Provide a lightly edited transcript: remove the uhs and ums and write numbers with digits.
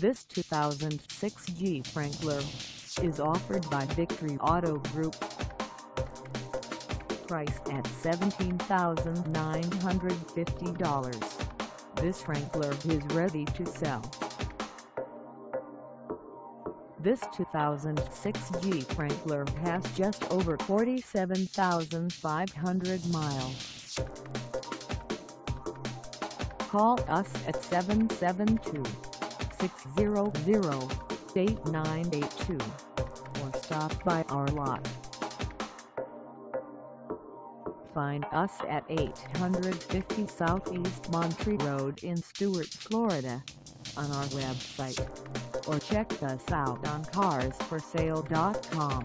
This 2006 Jeep Wrangler is offered by Victory Auto Group. Priced at $17,950, this Wrangler is ready to sell. This 2006 Jeep Wrangler has just over 47,500 miles. Call us at 772-600-8982 or stop by our lot. Find us at 850 Southeast Monterey Road in Stuart, Florida, on our website, or check us out on carsforsale.com.